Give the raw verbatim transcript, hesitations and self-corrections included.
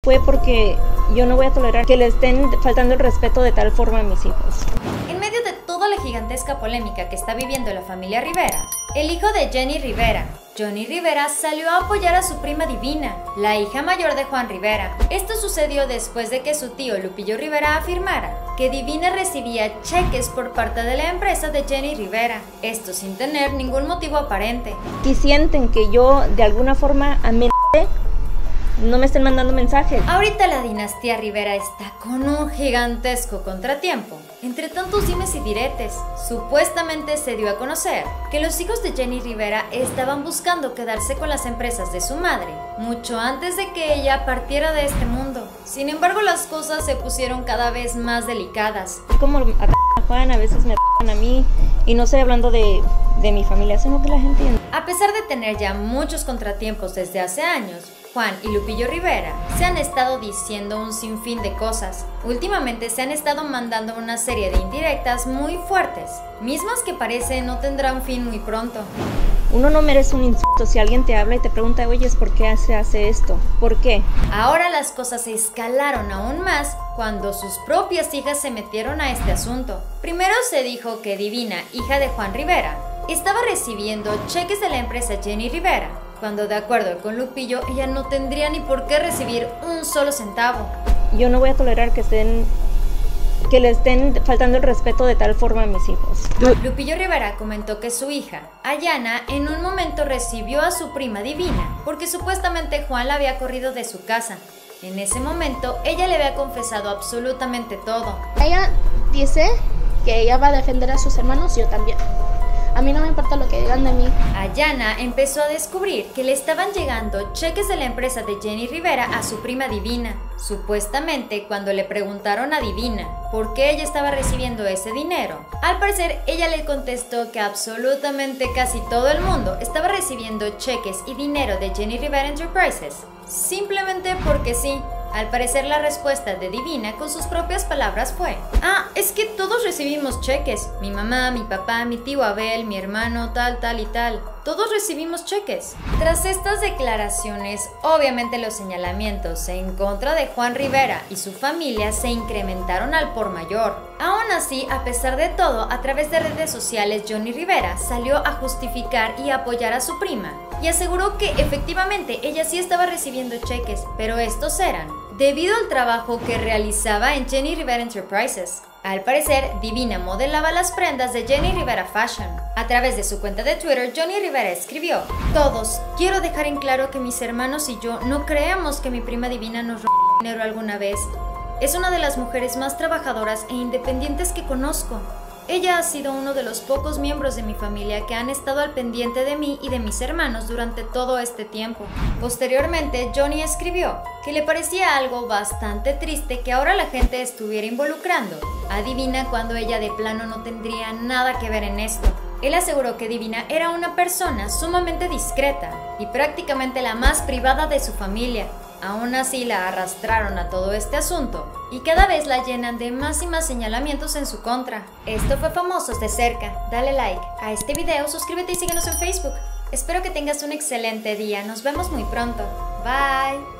fue porque yo no voy a tolerar que le estén faltando el respeto de tal forma a mis hijos. En medio de toda la gigantesca polémica que está viviendo la familia Rivera, el hijo de Jenny Rivera, Johnny Rivera, salió a apoyar a su prima Divina, la hija mayor de Juan Rivera. Esto sucedió después de que su tío Lupillo Rivera afirmara que Divina recibía cheques por parte de la empresa de Jenny Rivera, esto sin tener ningún motivo aparente. Si sienten que yo de alguna forma amenacé, no me estén mandando mensajes. Ahorita la dinastía Rivera está con un gigantesco contratiempo. Entre tantos dimes y diretes, supuestamente se dio a conocer que los hijos de Jenny Rivera estaban buscando quedarse con las empresas de su madre, mucho antes de que ella partiera de este mundo. Sin embargo, las cosas se pusieron cada vez más delicadas. Como a Juan, a veces me a mí, y no estoy hablando de, de mi familia, sino que la gente... A pesar de tener ya muchos contratiempos desde hace años, Juan y Lupillo Rivera se han estado diciendo un sinfín de cosas. Últimamente se han estado mandando una serie de indirectas muy fuertes, mismas que parece no tendrán fin muy pronto. Uno no merece un insulto si alguien te habla y te pregunta, oye, ¿por qué se hace esto? ¿Por qué? Ahora las cosas se escalaron aún más cuando sus propias hijas se metieron a este asunto. Primero se dijo que Divina, hija de Juan Rivera, estaba recibiendo cheques de la empresa Jenny Rivera, cuando de acuerdo con Lupillo, ella no tendría ni por qué recibir un solo centavo. Yo no voy a tolerar que estén... que le estén faltando el respeto de tal forma a mis hijos. Lupillo Rivera comentó que su hija, Ayana, en un momento recibió a su prima Divina, porque supuestamente Juan la había corrido de su casa. En ese momento, ella le había confesado absolutamente todo. Ella dice que ella va a defender a sus hermanos y yo también. A mí no me importa lo que digan de mí. Ayana empezó a descubrir que le estaban llegando cheques de la empresa de Jenny Rivera a su prima Divina. Supuestamente, cuando le preguntaron a Divina por qué ella estaba recibiendo ese dinero, al parecer ella le contestó que absolutamente casi todo el mundo estaba recibiendo cheques y dinero de Jenny Rivera Enterprises, simplemente porque sí. Al parecer la respuesta de Divina con sus propias palabras fue: ah, es que todos recibimos cheques, mi mamá, mi papá, mi tío Abel, mi hermano, tal, tal y tal, todos recibimos cheques. Tras estas declaraciones, obviamente los señalamientos en contra de Juan Rivera y su familia se incrementaron al por mayor. Aún así, a pesar de todo, a través de redes sociales, Johnny Rivera salió a justificar y apoyar a su prima y aseguró que efectivamente ella sí estaba recibiendo cheques, pero estos eran debido al trabajo que realizaba en Jenny Rivera Enterprises. Al parecer, Divina modelaba las prendas de Jenny Rivera Fashion. A través de su cuenta de Twitter, Johnny Rivera escribió: todos, quiero dejar en claro que mis hermanos y yo no creemos que mi prima Divina nos robó dinero alguna vez. Es una de las mujeres más trabajadoras e independientes que conozco. Ella ha sido uno de los pocos miembros de mi familia que han estado al pendiente de mí y de mis hermanos durante todo este tiempo. Posteriormente, Johnny escribió que le parecía algo bastante triste que ahora la gente estuviera involucrando a Divina cuando ella de plano no tendría nada que ver en esto. Él aseguró que Divina era una persona sumamente discreta y prácticamente la más privada de su familia. Aún así la arrastraron a todo este asunto y cada vez la llenan de más y más señalamientos en su contra. Esto fue Famosos de Cerca. Dale like a este video, suscríbete y síguenos en Facebook. Espero que tengas un excelente día. Nos vemos muy pronto. Bye.